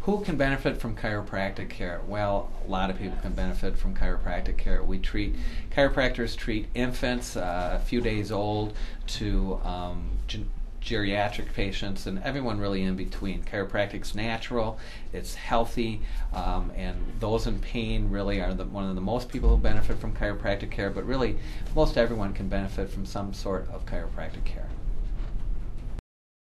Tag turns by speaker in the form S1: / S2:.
S1: Who can benefit from chiropractic care? Well, a lot of people can benefit from chiropractic care. Chiropractors treat infants a few days old to geriatric patients and everyone really in between. Chiropractic's natural, it's healthy, and those in pain really are one of the most people who benefit from chiropractic care, but really most everyone can benefit from some sort of chiropractic care.